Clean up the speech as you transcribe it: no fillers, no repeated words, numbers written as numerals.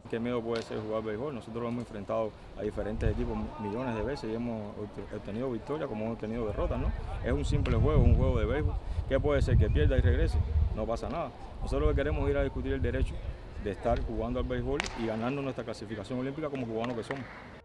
qué miedo puede ser jugar béisbol. Nosotros lo hemos enfrentado a diferentes equipos millones de veces y hemos obtenido victorias como hemos obtenido derrotas, ¿no? Es un simple juego, un juego de béisbol. ¿Qué puede ser? Que pierda y regrese. No pasa nada. Nosotros lo que queremos es ir a discutir el derecho de estar jugando al béisbol y ganando nuestra clasificación olímpica como cubanos que somos.